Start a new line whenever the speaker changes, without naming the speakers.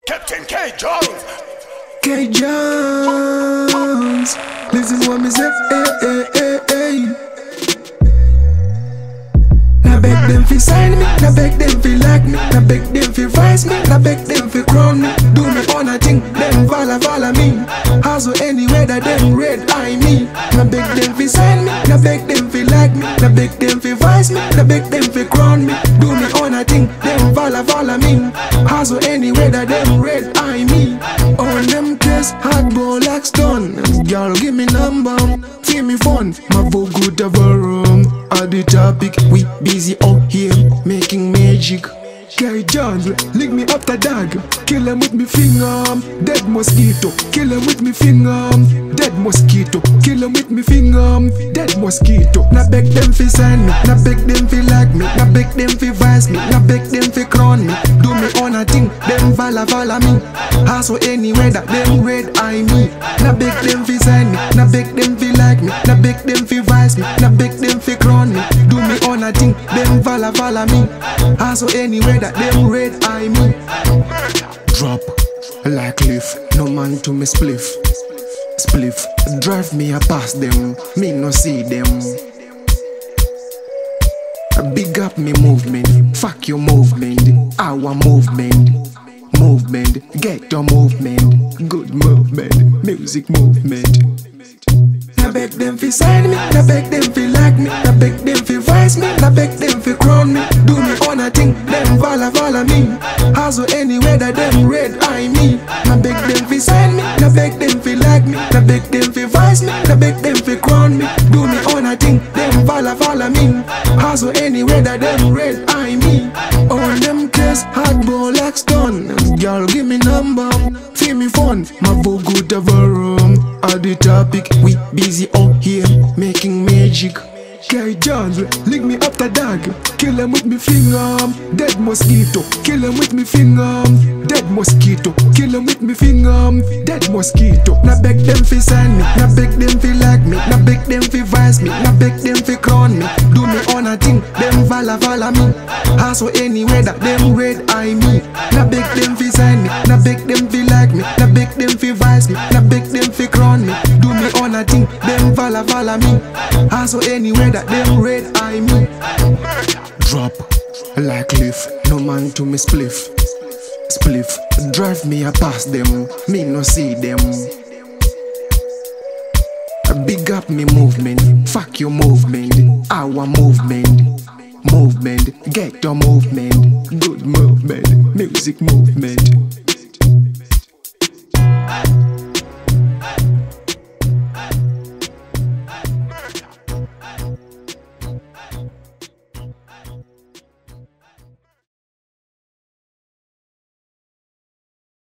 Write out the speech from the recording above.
Captain K. Jones.
K. Jones. Listen what me say. Now beg them fi sign me, now beg them fi like me, now beg them fi rise me, now beg them fi crown me. Do me on a thing, them follow me. Hustle anywhere that them red eye me. Now beg them fi sign me, now beg them fi like me, now beg them fi rise me, now beg them fi crown me. Do me on a thing, them follow me. Hustle anywhere that them red eye me. On them case, hard ball like stone. Y'all give me number, feel me fun. My vote good of a room. All the topic, we busy out here making magic. K. Jones, lick me up the dog. Kill him with me finger, dead mosquito. Kill him with me finger, dead mosquito. Kill him with me finger, dead mosquito. Now beg them fi sign me, now beg them fi like me, now beg them fi vice me, now beg them fi crown me. Do me on a thing, them follow me. Hustle anywhere that them red eye me. Now beg them fi sign me, now beg them fi like me, now beg them fi vice me, now beg them fi crown me. Do me on a thing, them follow me. Hustle anywhere that them red eye me. Drop like leaf, no man to me spliff. Spliff, drive me a past them, me no see them. Big up me movement, fuck your movement. Our movement, movement, get your movement. Good movement, music movement. Now beg them fi sign me, now beg them fi like me, now beg them fi vice me, now beg them fi crown me. Do me on a thing, them follow me. Hustle anywhere that them red eye me. Now beg them fi sign me, now beg them fi like me, now beg them fi vice me, now beg them fi crown me. Do me on a thing, them follow me. Hustle anywhere that them red eye me. On them case, hard ball like stone. Y'all give me number, feel me fun. My vote good of a room. All the topic, we busy out here making magic. K. Jones, lick me up the dog. Kill him with me finger, dead mosquito. Kill him with me finger, dead mosquito. Kill him with me finger, dead mosquito. Now beg them fi sign me, now beg them fi like me, now beg them fi vice me, now beg them fi crown me. Do me on a thing, them follow me. Hustle anywhere that them red eye me. Now beg them fi sign me, now beg them fi like me, now beg them fi vice me, now beg them fi crown me. Do me on a thing, them follow me. Hustle anywhere that them red eye me. Drop like leaf, no man to me spliff. Spliff, drive me a past them, me no see them. Big up me movement, fuck your movement. Our movement, movement, get your movement. Good movement, music movement.